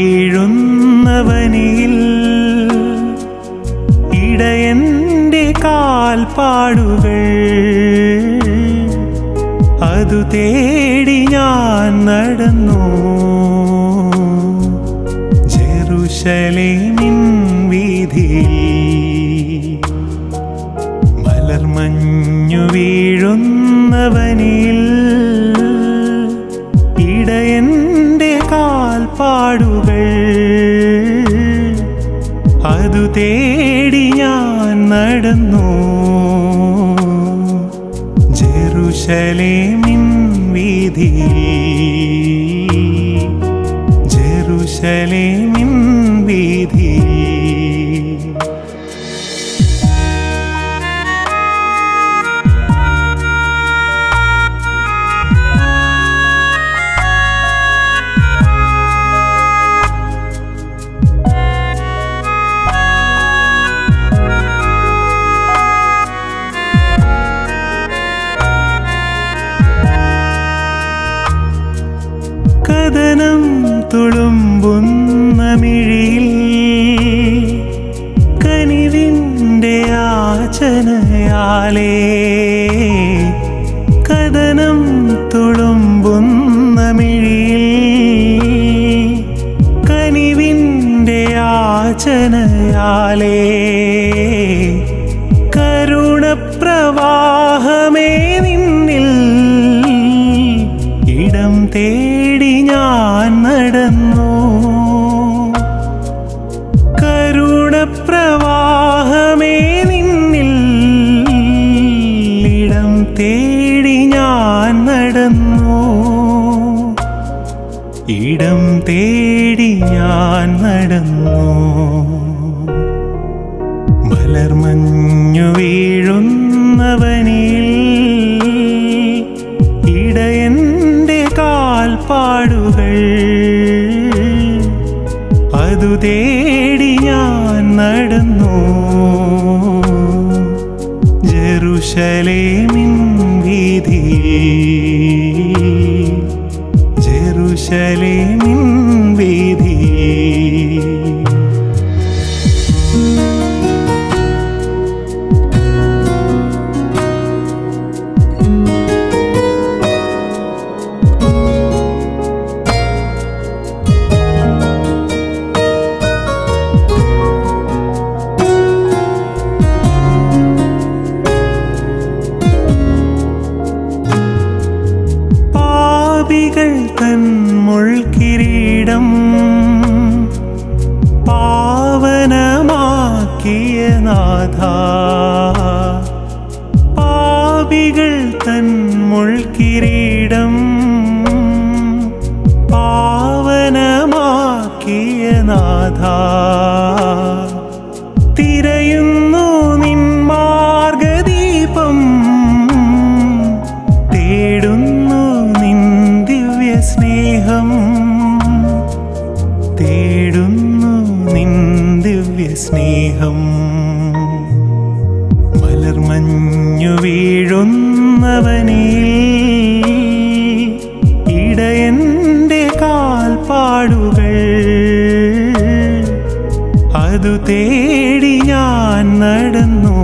വീഴുന്നവനിൽ ഇടയന്റെ കാൽപ്പാടുകൾ അതു തേടി ഞാൻ നടന്നു. ജെറുശലേമിൻ വീഥിയിൽ മലർമഞ്ഞു വീഴുന്നവനിൽ ഇടയന്റെ കാൽപ്പാടുകൾ അതു തേടി ഞാൻ നടന്നു. ജെറുശലേമിൻ വീഥിയിൽ ജെറുശലേമിൻ വീഥിയിൽ കഥനം തുളുമ്പുന്ന മിഴിയിൽ കനിവിൻ്റെ യാചനയാലേ കഥനം തുളുമ്പുന്ന മിഴിയിൽ കനിവിൻ്റെ യാചനയാലേ കരുണപ്രവാഹമേ നിന്നിൽ ഇടം തേടി ഞാൻ നടന്നു. കരുണപ്രവാഹമേ നിന്നിൽ ഇടം തേടി ഞാൻ നടന്നു. ഇടം തേടി ഞാൻ നടന്നു. മലർമഞ്ഞു വീഴുന്നവനിൽ ഇടയന്റെ കാൽപ്പാടുകൾ അതു തേടി ഞാൻ നടന്നു. ജെറുശലേമിൻ വീഥിയിൽ ജെറുശലേമിൻ വീഥിയിൽ തൻ മുൾക്കിരീടം പാവനമാക്കിയ നാഥ പാപികൾ തൻ മുൾക്കിരീടം പാവനമാക്കിയ നാഥ തിരയുന്നു നിൻ മാർഗദീപം തേടുന്നു സ്നേഹം തേടുന്നു നിൻ ദിവ്യസ്നേഹം. മലർമഞ്ഞു വീഴുന്നവനിൽ ഇടയന്റെ കാൽപ്പാടുകൾ അതു തേടി ഞാൻ നടന്നു.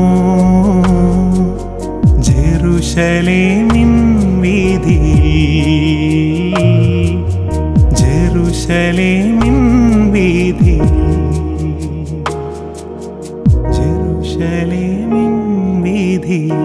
ജെറുശലേമിൻ വീഥിയിൽ ജെറുശലേമിൻ വീഥിയിൽ ജെറുശലേമിൻ വീഥിയിൽ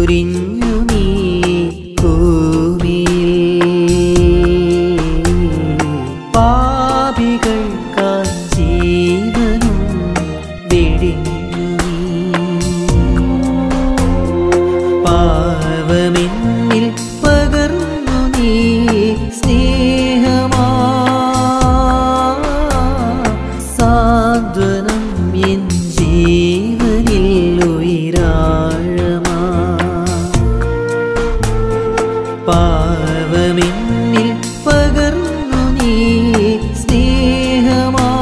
ചൊരിഞ്ഞു നീ ഭൂമിയിൽ. പാപികൾക്കായി ജീവനും വെടിഞ്ഞു നീ. പാവമെന്നിൽ പകർന്നു നീ സ്നേഹമാ. സാന്ത്വനം എൻ ജീവനിൽ ഉയരാഴമാ. പാവമെന്നിൽ പകർന്നു നീ സ്നേഹമാ.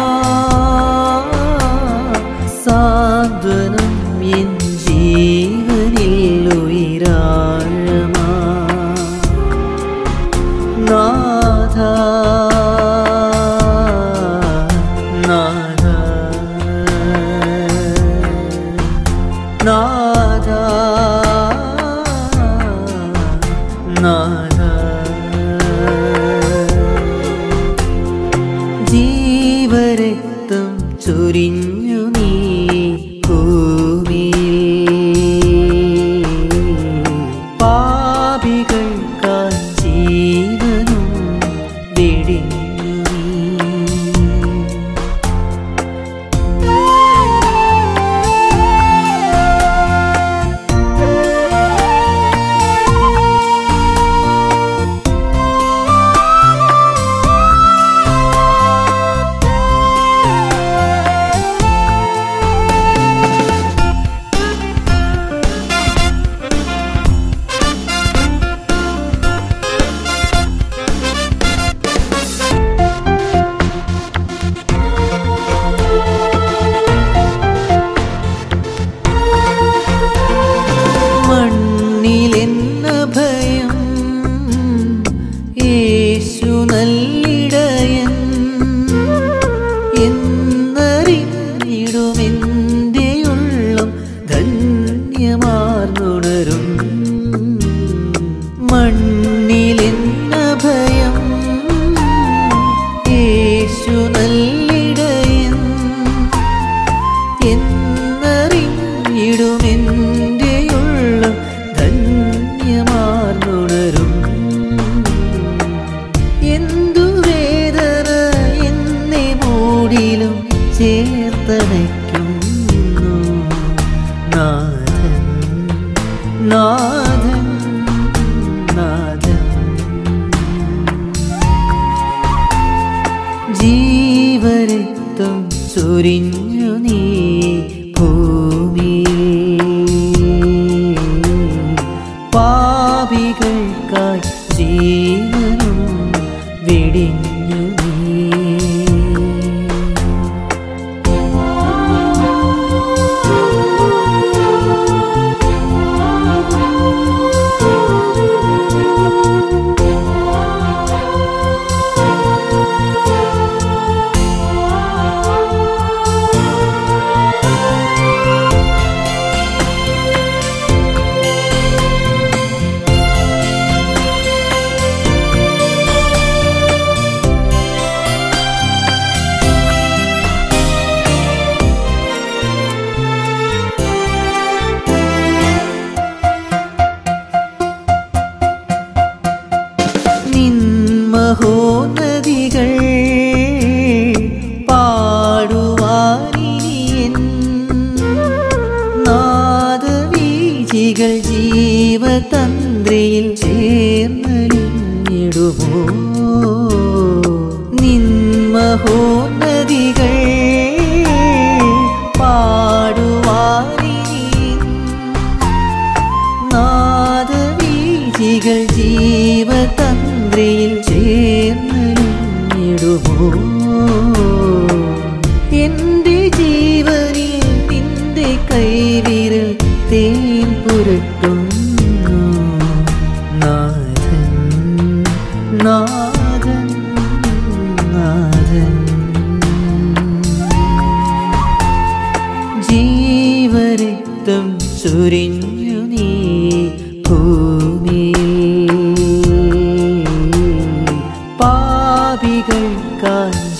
സാന്ത്വനം എൻ ജീവനിൽ ഉയരാഴമാ. നാഥ നാഥ നാഥ നാഥ. ജീവരക്തം ചൊരിഞ്ഞു നീ ഭൂമിയിൽ. പാപികൾക്കായി ജീവനും വെടിഞ്ഞു നീ. മണ്ണിലെന്ന ഭയം യേശു നല്ലിടയൻ എന്നറിഞ്ഞിടുമെന്റെ ഉള്ളം ധന്യമാർന്നുണരും. മണ്ണിലെന്ന ഭയം യേശു നല്ലിടയൻ എന്നറിഞ്ഞിടുമെന്റെ ഉള്ളം ധന്യമാർന്നുണരും. എന്തു വേദന എന്നെ മൂടിലും ചേർത്തണയ്ക്കുന്നു നാഥൻ നാഥൻ നാഥൻ. ജീവരക്തം ചൊരിഞ്ഞു നീ ഭൂമിയിൽ. പാപികൾക്കായി ജീവനും വെടിഞ്ഞു നീ. മഹോന്നതികൾ പാടുവാനിനിയൻ നാദവീചികൾ ജീവതന്ത്രിയിൽ ചേർന്നലിഞ്ഞിടുമോ. നിൻ മഹോന്നതികൾ പാടുവാനിനിയൻ നാദവീചികൾ ജീവതന്ത്രിയിൽ ചേർന്നിടുമോ. എന്റെ ജീവനിൽ നിന്റെ കൈവിരൽ തേൻ പുരട്ടുന്നു നാഥൻ നാഥൻ നാഥൻ. ജീവരക്തം ചൊരിഞ്ഞു നീ ഭൂമിയിൽ. പാപികൾക്കായി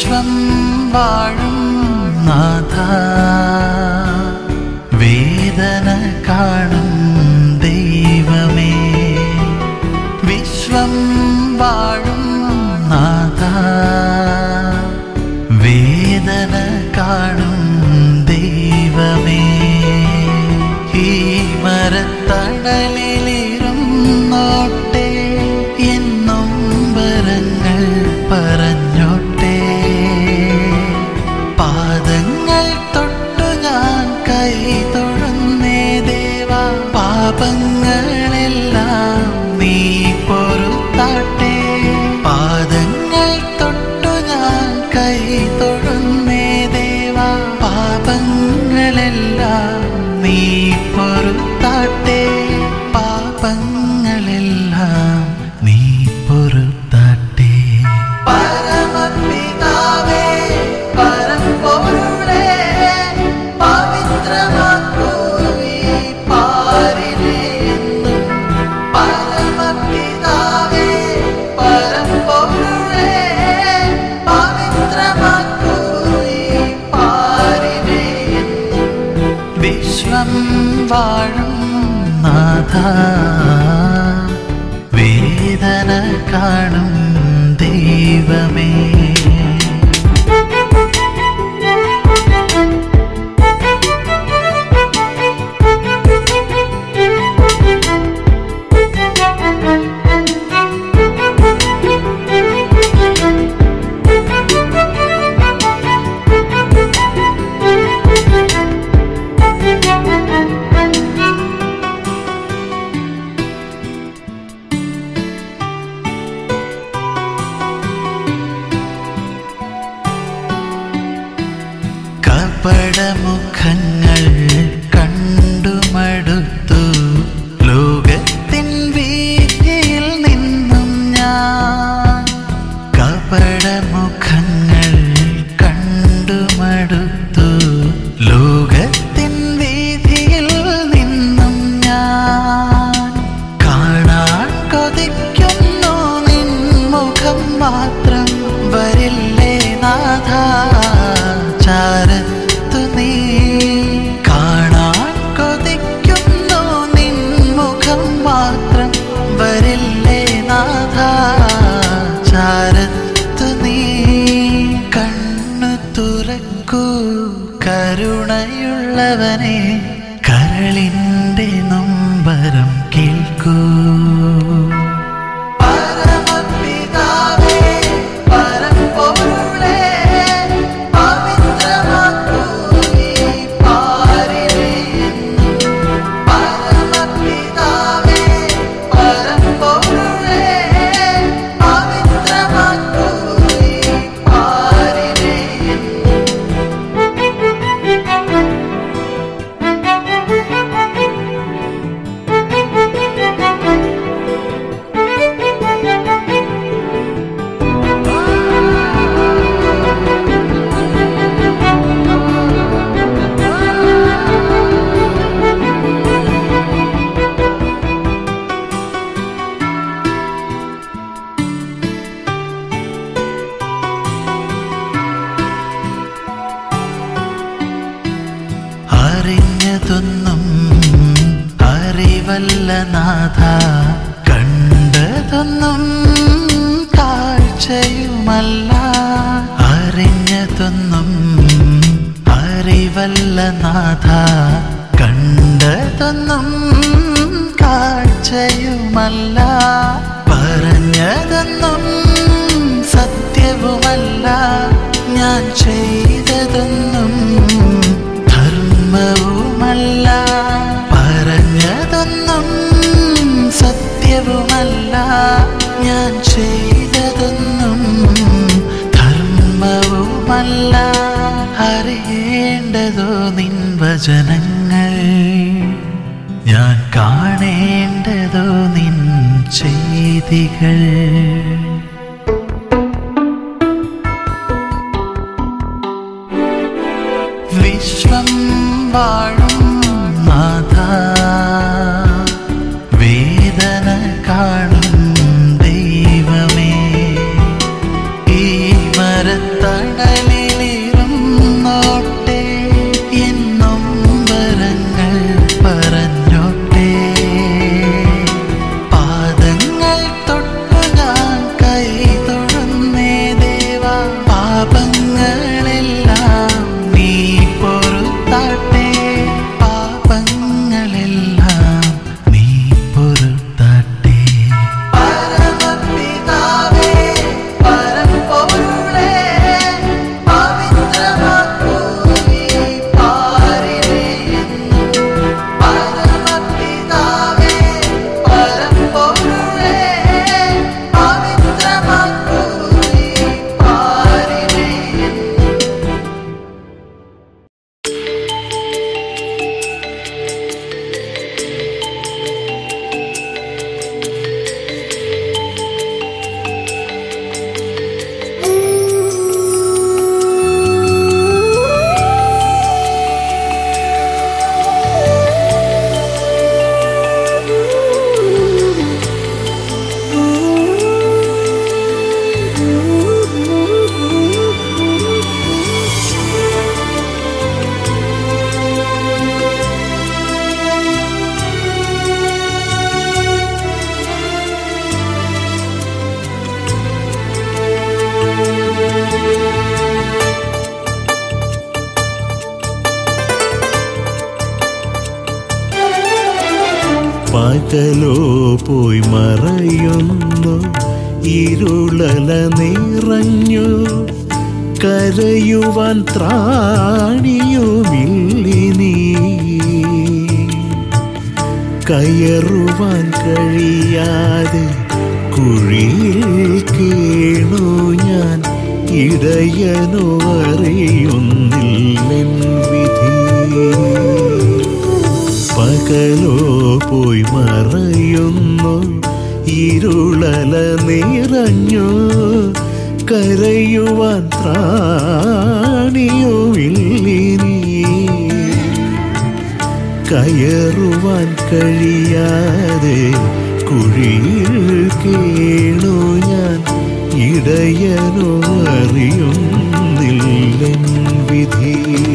വിശ്വം വാഴും നാഥ വേദന കാണും ദൈവമേ വിശ്വം വാഴും നാഥ വേദന കാണും ദൈവമേ ഈ മരത്തണലിലിരുന്നോട്ടെ എന്നും വരങ്ങൾ പറഞ്ഞോട്ടെ പാദങ്ങൾ തൊട്ടു ഞാൻ കൈ തൊഴുന്നേ ദേവാ പാപങ്ങളെല്ലാം നീ പൊറുത്താട്ടെ പാദങ്ങൾ തൊട്ടു ഞാൻ കൈ തൊഴുന്നേ ദേവാ പാപങ്ങളെല്ലാം നീ പൊറുത്താട്ടെ പാപങ്ങളെല്ലാം നീ പൊറുത്താട്ടെ പരമപിതാവേ പരമ്പൊരുളേ പവിത്രമാക്കൂ ഈ പാരിനെ എന്നും പരമപിതാവേ പരമ്പൊരുളേ പവിത്രമാക്കൂ ഈ പാരിനെ എന്നും വിശ്വം വാഴും നാഥ വേദന കാണും ദൈവമേ കപടമുഖങ്ങൾ കണ്ടുമടുത്തു ലോകത്തിൻ വീതിയിൽ നിന്നും ഞാൻ കപടമുഖങ്ങൾ കണ്ടുമടുത്തു ലോകത്തിൻ വീതിയിൽ നിന്നും ഞാൻ കാണാൻ കൊതിക്കുന്നു നിൻ മുഖം മാത്രം വരില്ലേ നാഥ ചാരത്തു നീ കാണാൻ കൊതിക്കുന്നു നിൻ മുഖം മാത്രം വരില്ലേ നാഥ ചാരത്തു നീ കണ്ണു തുറക്കൂ കരുണയുള്ളവനെ കരളിൻ്റെ നൊമ്പരം കേൾക്കൂ അറിഞ്ഞതൊന്നും അറിവല്ല നാഥ കണ്ടതൊന്നും കാഴ്ചയുമല്ല അറിഞ്ഞതൊന്നും അറിവല്ല നാഥ കണ്ടതൊന്നും കാഴ്ചയുമല്ല പറഞ്ഞതൊന്നും സത്യവുമല്ല ഞാൻ ചെയ്തതൊന്നും ധർമ്മവുമല്ല പറഞ്ഞതൊന്നും സത്യവുമല്ല ഞാൻ ചെയ്തതൊന്നും ധർമ്മവുമല്ല അറിയേണ്ടതോ നിൻ വചനങ്ങൾ ഞാൻ കാണേണ്ടതോ നിൻ ചെയ്തികൾ വിശ്വം വാഴും നാഥ വേദന കാണും ദൈവമേ ഈ മരത്തണ പകലോ പോയി മറയുന്നു, ഇരുളല നിറഞ്ഞു, കരയുവാൻ ത്രാണിയുമില്ലിനി, കയറുവാൻ കഴിയാതെ കുഴിയിൽ കേണു ഞാൻ, ഇടയനോ അറിയുന്നില്ലെൻ വിധി. പകലോ പോയി മറയുന്നു, ഇരുളല നിറഞ്ഞു, കരയുവാൻ ത്രാണിയുമില്ലിനി, കയറുവാൻ കഴിയാതെ കുഴിയിൽ കേണു ഞാൻ, ഇടയനോ അറിയുന്നില്ലെൻ വിധി.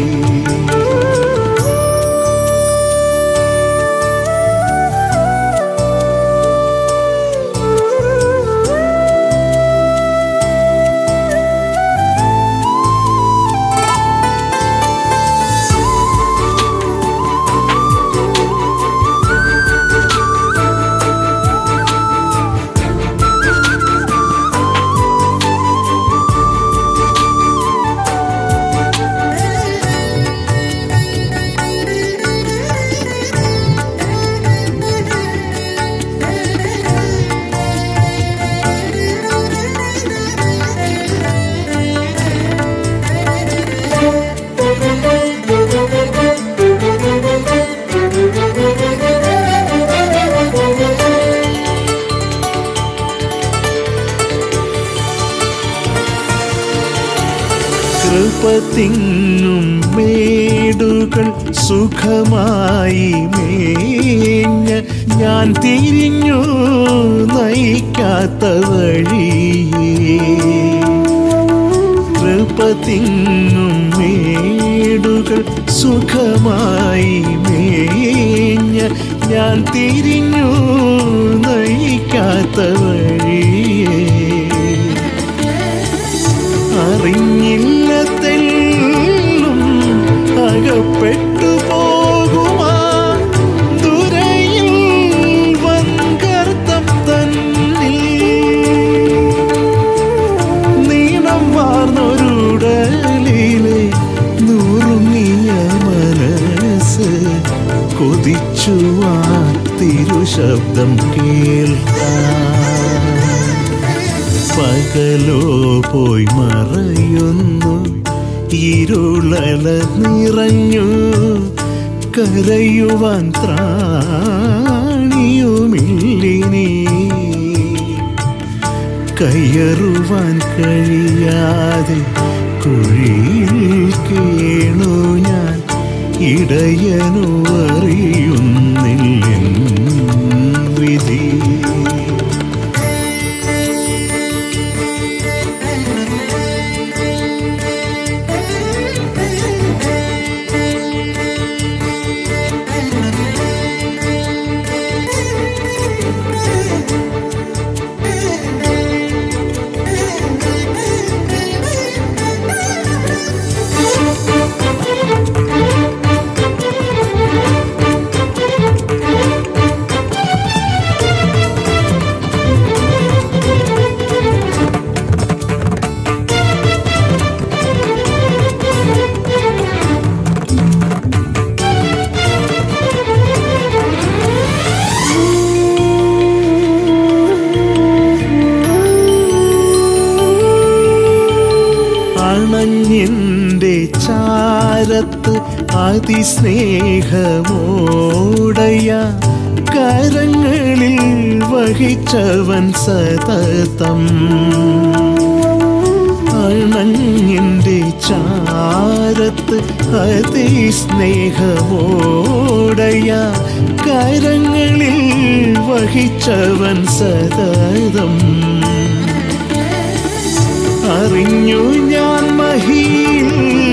കൃപത്തിങ്ങും മേടുകൾ സുഖമായി മേഞ്ഞ ഞാൻ തിരിഞ്ഞു നയിക്കാത്ത വഴിയേ. കൃപത്തിങ്ങും മേടുകൾ സുഖമായി മേഞ്ഞ ഞാൻ തിരിഞ്ഞു നയിക്കാത്ത വഴിയേ. അറിഞ്ഞില്ല തെല്ലും അകപ്പെട്ടു പോകുമാ ദുരയിൽ വൻകർത്തം തന്നിൽ. നീളം വാർന്നൊരുടലിലെ നുറുങ്ങിയ മനസ്സ് കൊതിച്ചു ആ തിരുശബ്ദം കേൾക്കാൻ. പകലോ പോയി മറയുന്നു, ഇരുളല നിറഞ്ഞു, കരയുവാൻ ത്രാണിയുമില്ലിനി, കയറുവാൻ കഴിയാതെ കുഴിയിൽ കേണു ഞാൻ, ഇടയനോ അറിയുന്നില്ലെൻ വിധി. അണഞ്ഞെൻ്റെ ചാരത്ത് അതിസ്നേഹമോടയ കരങ്ങളിൽ വഹിച്ചവൻ സതതം. അണഞ്ഞെൻ്റെ ചാരത്ത് അതിസ്നേഹമോടയ കരങ്ങളിൽ വഹിച്ചവൻ സതതം. അറിഞ്ഞു ഞാൻ മഹിയിൽ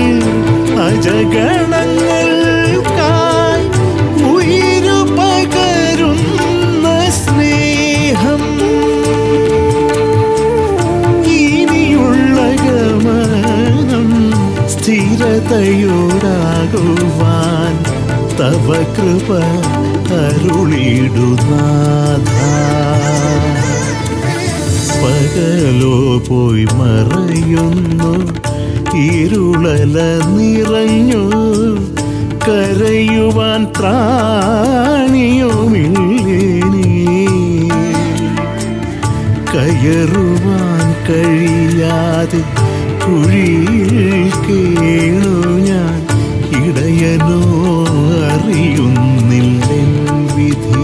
അജഗണങ്ങൾക്കായി ഉയിരു പകരുന്ന സ്നേഹം. ഇനിയുള്ള ഗമനം സ്ഥിരതയോടാകുവാൻ തവ കൃപ അരുളിടുനാഥ. പകലോ പോയി മറയുന്നു, ഇരുളല നിറഞ്ഞു, കരയുവാൻ ത്രാണിയുമില്ലേനീ. കയറുവാൻ കഴിയാതെ കുഴിയിൽ കേണു ഞാൻ, ഇടയനോ അറിയുന്നില്ലെൻ വിധി.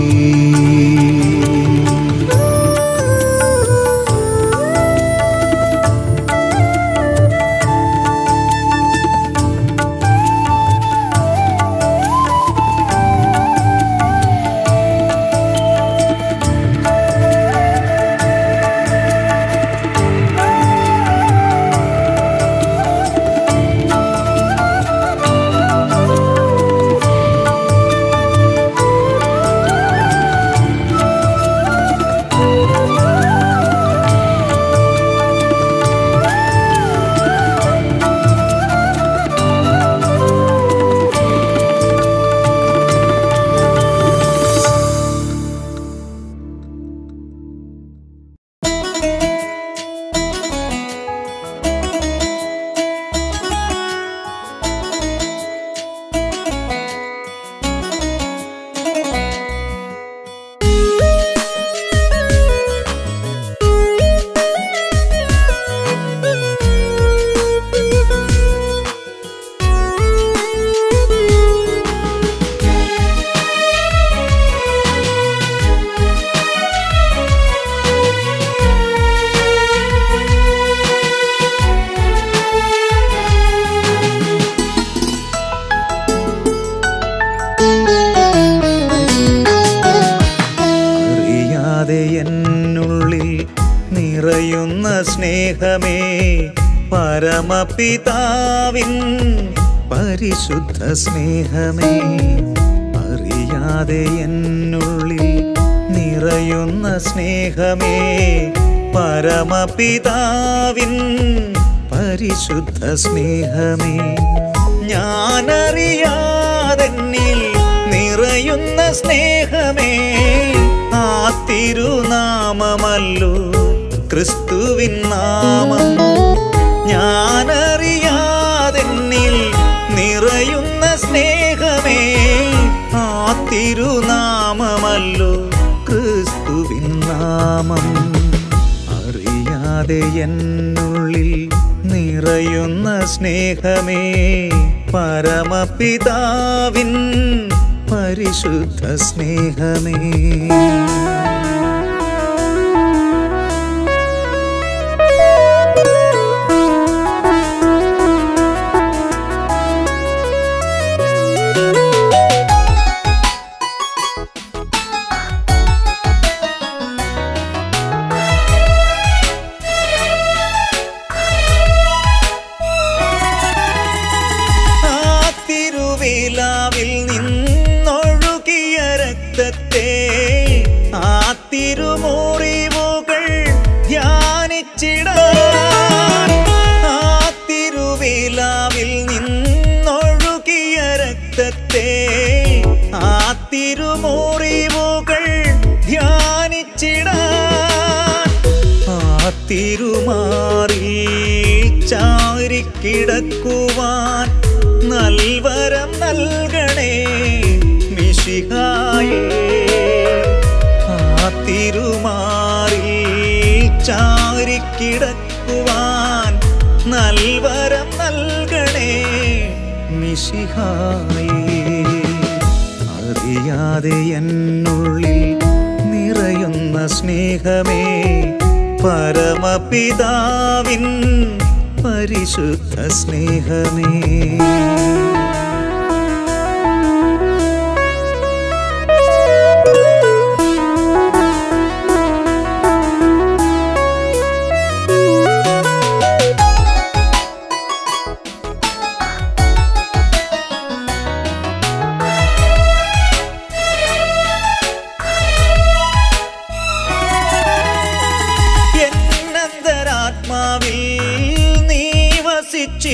സ്നേഹമേ പരമപിതാവിൻ പരിശുദ്ധ സ്നേഹമേ, അറിയാതെ എന്നുള്ളിൽ നിറയുന്ന സ്നേഹമേ, പരമപിതാവിൻ പരിശുദ്ധ സ്നേഹമേ, ഞാനറിയാതെന്നിൽ നിറയുന്ന സ്നേഹമേ, ആ തിരുനാമമല്ലോ ക്രിസ്തുവിൻ നാമം. ഞാനറിയാതെന്നിൽ നിറയുന്ന സ്നേഹമേ, ആ തിരുനാമമല്ലോ ക്രിസ്തുവിൻ നാമം. അറിയാതെ എന്നുള്ളിൽ നിറയുന്ന സ്നേഹമേ, പരമപിതാവിൻ പരിശുദ്ധ സ്നേഹമേ. തിരുമാറിൽ ചാരിക്കിടക്കുവാൻ നൽവരം നൽകണേ മിശിഹായേ. ആ തിരുമാറിൽ ചാരിക്കിടക്കുവാൻ നൽവരം നൽകണേ മിശിഹായേ. അറിയാതെ എന്നുള്ളിൽ നിറയുന്ന സ്നേഹമേ, പരമപിതാവിൻ പരിശുദ്ധ സ്നേഹമേ.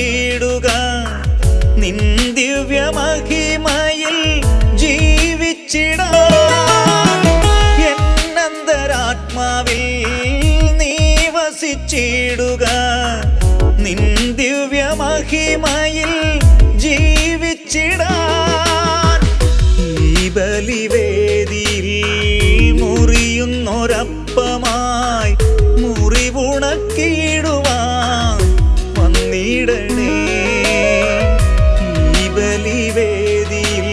നിൻ ദിവ്യമഹിമയിൽ ജീവിച്ചിടാൻ ജീവിച്ചിടാൻ എന്നന്തരാത്മാവിൽ നീ വസിച്ചിടുക നിൻ ദിവ്യമഹിമയിൽ ജീവിച്ചിടാൻ ഈ ബലിവേദിയിൽ മുറിയുന്നൊരപ്പമായി മുറിവുണക്കിടുവാൻ വന്നിടണേ ഈ ബലിവേദിയിൽ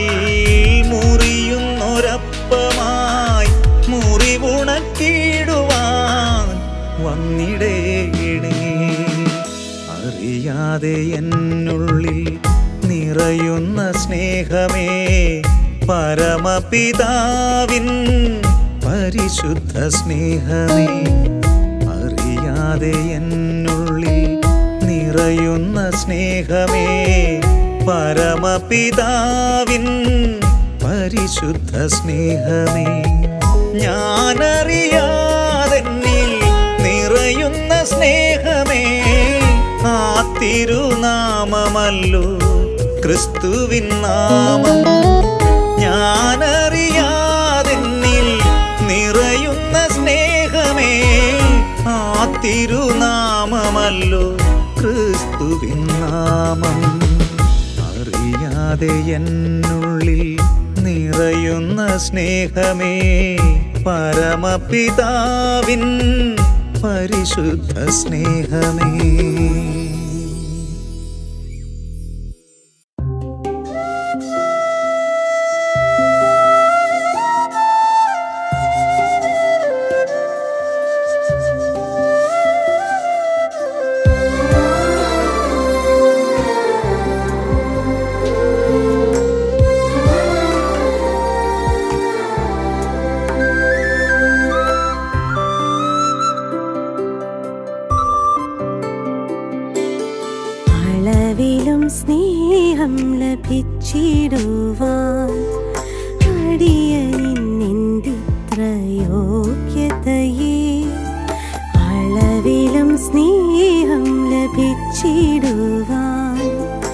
മുറിയുന്നൊരപ്പമായി മുറിവുണക്കിടുവാൻ വന്നിടേണേ അറിയാതെ എന്നുള്ളിൽ നിറയുന്ന സ്നേഹമേ പരമപിതാവിൻ പരിശുദ്ധ സ്നേഹമേ അറിയാതെ എന്നുള്ളിൽ നിറയുന്ന സ്നേഹമേ പരമപിതാവിൻ പരിശുദ്ധ സ്നേഹമേ ഞാനറിയാതെന്നിൽ നിറയുന്ന സ്നേഹമേ ആ തിരുനാമമല്ലോ ക്രിസ്തുവിൻ നാമം ഞാനറിയാതെന്നിൽ നിറയുന്ന സ്നേഹമേ ആ തിരുനാമമല്ലോ ക്രിസ്തുവിൻ നാമം അറിയാതെ എന്നുള്ളിൽ നിറയുന്ന സ്നേഹമേ പരമപിതാവിൻ പരിശുദ്ധ സ്നേഹമേ സ്നേഹം ലഭിച്ചിടുവാൻ അടിയനിന്നിത്ര യോഗ്യതയെ അളവിലും സ്നേഹം ലഭിച്ചിടുവാൻ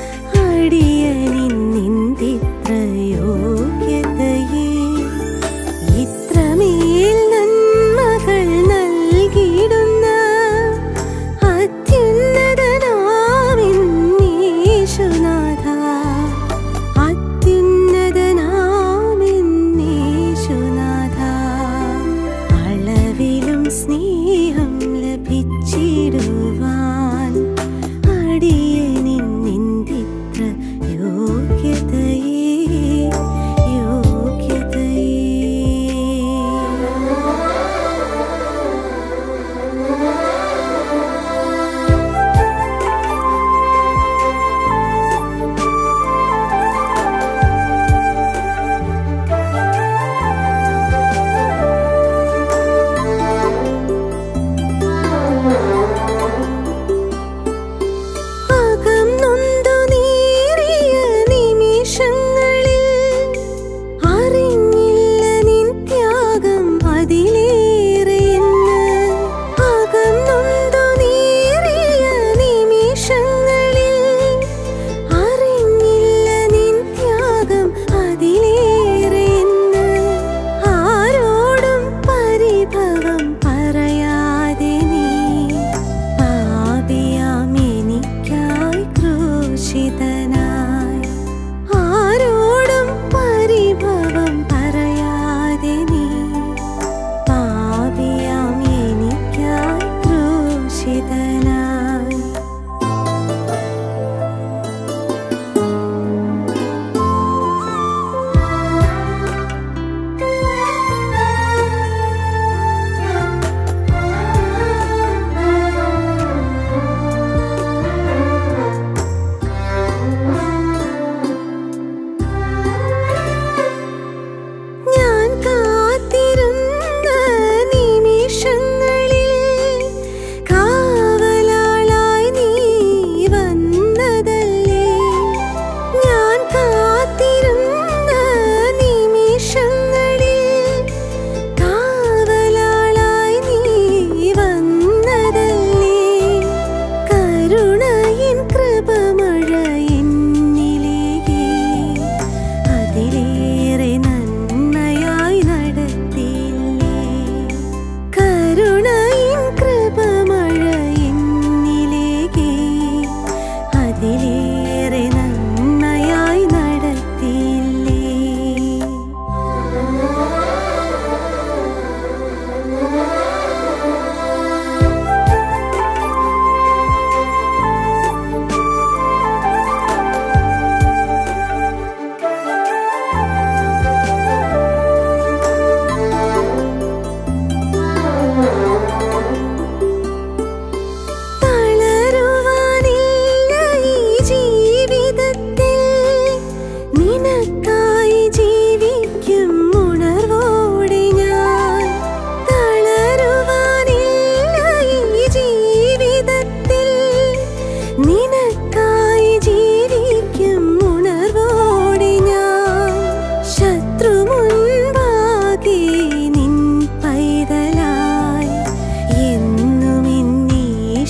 അടിയനിന്നിത്ര യോഗ്യതയെ ഇത്രമേൽ നന്മകൾ നൽകിടുന്ന സ്നേഹം ലഭിച്ചിടുവാൻ അടിയ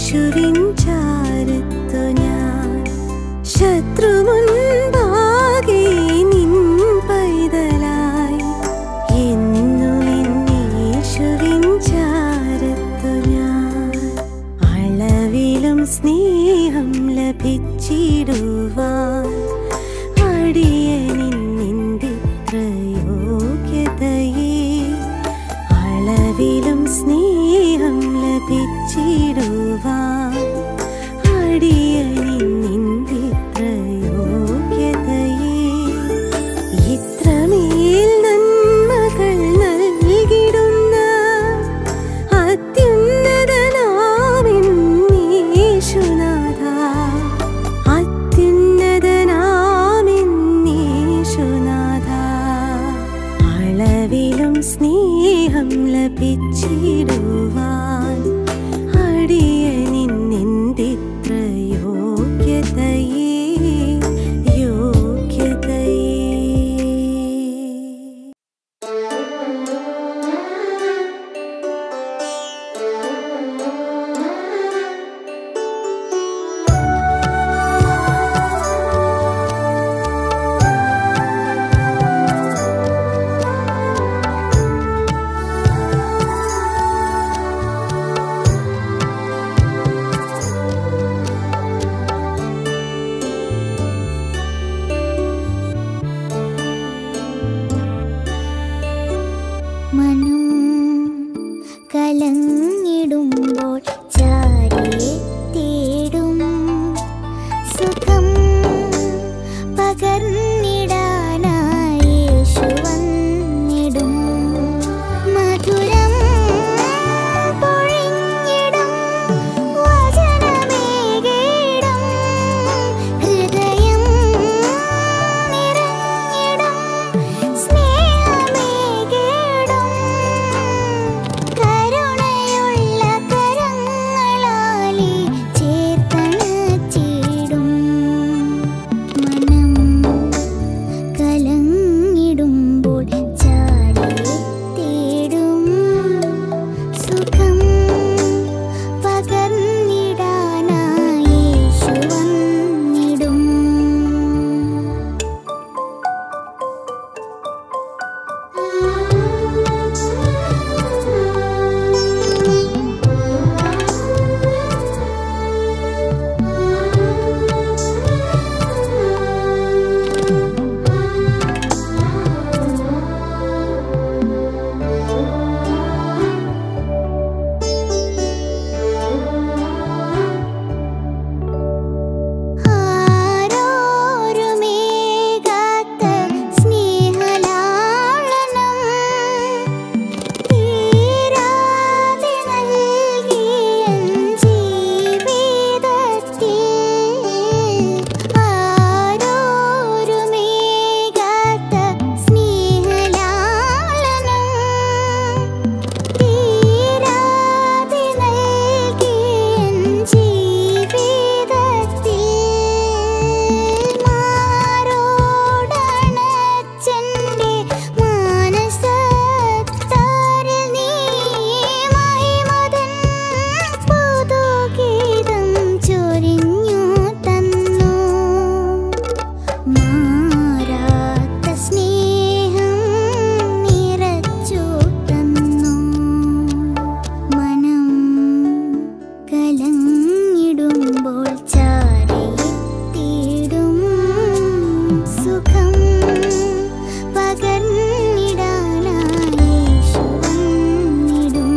യേശുവിൻ ചാരത്തു ഞാൻ ശത്രുമുൻപാകെ നിൻ പൈതലായി എന്നുമെൻ യേശുവിൻ ചാരത്തു ഞാൻ അളവിലും സ്നേഹം ലഭിച്ചിടുവാൻ അടിയനിൻ നിന്ദിത്ര യോഗ്യതയേ അളവിലും സ്നേഹം ലഭിച്ചിടുവാൻ അടിയനിൻ നിന്ദിത്ര യോഗ്യതയേ ഇത്രമേൽ നന്മകൾ നൽകിടുന്ന അത്യുന്നതനാമിൻ യേശുനാഥ അത്യുന്നതനാമിൻ യേശുനാഥ അളവിലും സ്നേഹം ലഭിച്ചിടുവാൻ അടിയനിൻ നിന്ദിത്ര യോഗ്യതയേ യോഗ്യതയേ. മനം കലങ്ങിടുമ്പോൾ ചാരിയെ തേടും സുഖം പകർന്നിടാനായി യേശു വന്നിടും മധുരം പൊഴിഞ്ഞിടും വചനമേകിടും ഹൃദയം നിറഞ്ഞിടും സ്നേഹമേകിടും കരുണയുള്ള കരങ്ങളാലേ ചേർത്തണച്ചിടും മനം കലങ്ങിടുമ്പോൾ ചാരിയെ തേടും സുഖം പകർന്നിടാനായി യേശു വന്നിടും. ആരോരുമേകാത്ത സ്നേഹലാളനം തീരാതെ നൽകിയൻ ജീവിതത്തിൽ ആരോരുമേകാത്ത സ്നേഹലാളനം തീരാതെ നൽകിയൻ ജീവിതത്തിൽ മാറോടണച്ചെന്റെ മാനസത്താരിൽ നീ മഹിമതൻ പുതുഗീതം ചൊരിഞ്ഞു തന്നു മാറാത്ത സ്നേഹം നിറച്ചു തന്നു മനം കലങ്ങിടുമ്പോൾ ചാരിയെ തേടും സുഖം പകർന്നിടാനായി യേശു വന്നിടും.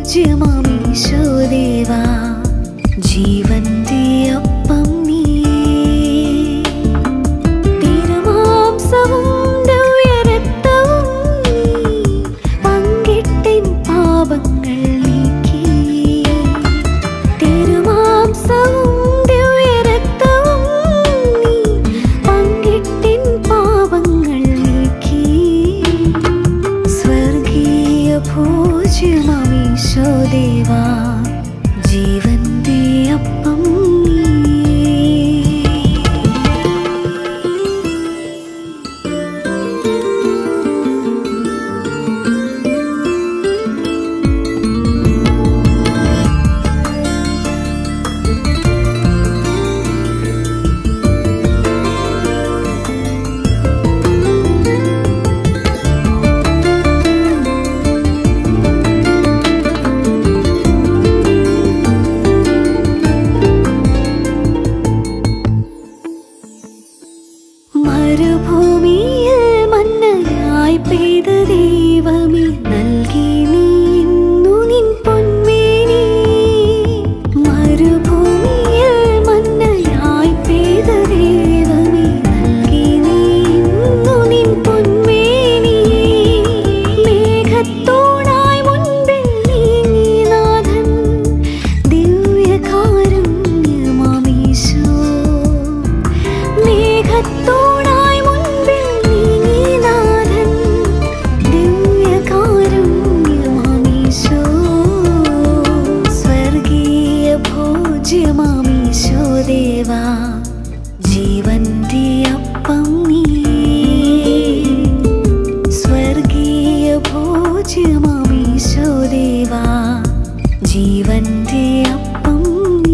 പൂജ്യമാമീശോദേവാ ജീവന്റെ അപ്പം നീ തിരുമാംസവും ദിവ്യരക്തവും നീ പങ്കിട്ടിൻ പാപങ്ങൾ നീക്കി തിരുമാംസവും ദിവ്യരക്തവും നീ പങ്കിട്ടിൻ പാപങ്ങൾ നീക്കി സ്വർഗീയ പൂജ്യമാമീശോദേവാ ജീവന്റെ അപ്പം മരുഭൂമിയിൽ മന്നയായി പെയ്ത ദൈവമേ നൽകി നീ ഇന്നു നിൻ പൊന്മേനി മരുഭൂമിയിൽ മന്നയായി പെയ്ത ദൈവമേ നൽകി നീ ഇന്നു നിൻ പൊന്മേനി മേഘത്തോടായി മുൻപിൽ നീങ്ങി നാഥൻ ദിവ്യകാരുണ്യമാമീശോ മേഘത്തോടായി മുൻപിൽ നീങ്ങി നാഥൻ ദിവ്യകാരുണ്യമാമീശോ സ്വർഗീയ ഭോജ്യമാമീശോദേവാ ജീവന്റെ അപ്പം നീ സ്വർഗീയ ഭോജ്യമാമീശോദേവാ ജീവന്റെ അപ്പം നീ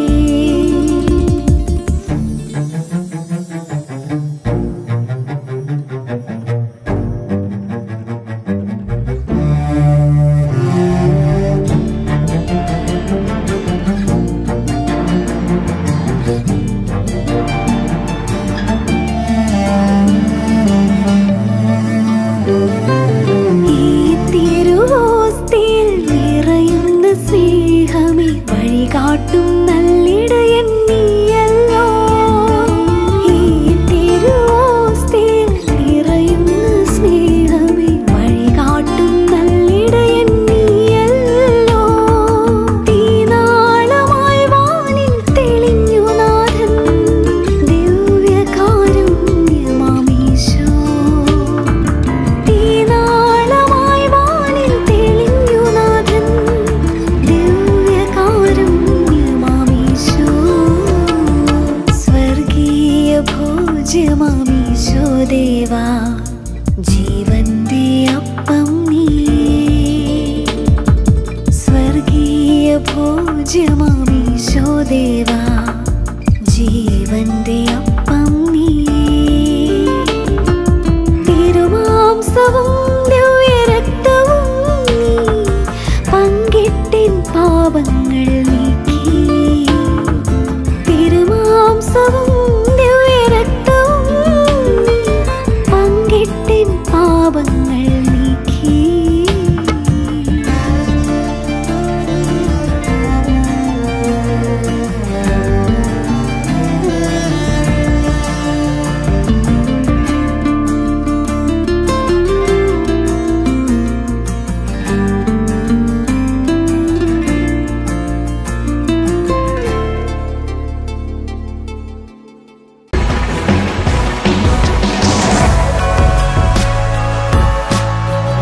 ഈ തിരുവോസ്തിയിൽ നിറയുന്ന സ്നേഹമേ വഴികാട്ടും നല്ലിടയൻ നീയല്ലോ ഈ തിരുവോസ്തിയിൽ നിറയുന്ന സ്നേഹമേ വഴികാട്ടും നല്ലിടയൻ നീയല്ലോ തീനാളമായി വാനിൽ തെളിഞ്ഞു നാഥൻ ദിവ്യകാരുണ്യമാമീശോ തീനാളമായി വാനിൽ തെളിഞ്ഞു നാഥൻ ദിവ്യകാരുണ്യമാമീശോ സ്വർഗീയ ഭോജ്യമാമീശോദേവാ ജീവന്റെ അപ്പം നീ സ്വർഗീയ ഭോജ്യമാമീശോദേവാ ജീവന്റെ അപ്പം നീ തിരുമാംസവും ദിവ്യരക്തവും നീ പങ്കിട്ടിൻ പാപങ്ങൾ നീക്കി തിരുമാംസവും ദിവ്യരക്തവും നീ പങ്കിട്ടിൻ പാപങ്ങൾ നീക്കി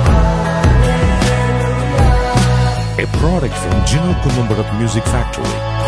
A product from Gino Columbarat Music Factory.